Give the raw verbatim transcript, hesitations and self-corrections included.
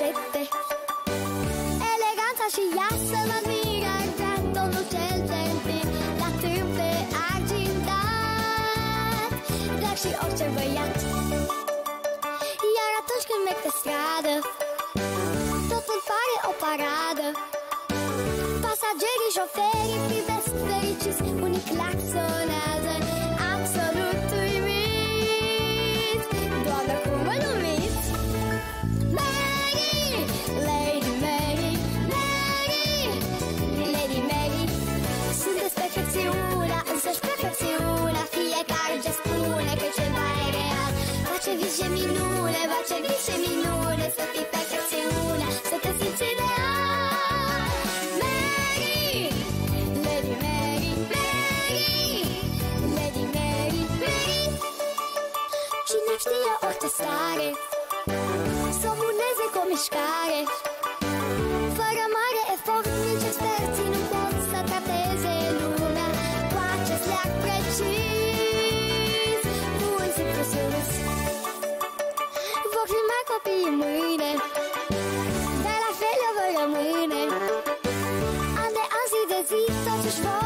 fete. Eleganța și ea să mă admiră, tonul cel gentil, la tâmple argintat, drag și orice băiat. Iar atunci când merg pe stradă, totul pare o paradă. Pasagerii, șoferii privesc fericiți, unii claxonează, absolut uimit. Doamne, cum mă numiți? Mary, Lady Mary, Mary, Lady Mary. Sunteți perfecțiunea, însăși perfecțiunea, fiecare ce spune că ceva e real. Face vise minune, face vise minune, să fii perfecțiunea, să te simți ideal. Mary, Lady Mary, Mary, Lady Mary, Mary. Cine știe orice stare, să o mâneze cu o mișcare, fără mare efort, nici experții nu pot să trateze lumea cu acest leac precis. Un simplu sus, vor fi mai copii mâine, dar la fel eu voi rămâne. An de an, zi de zi, totuși vor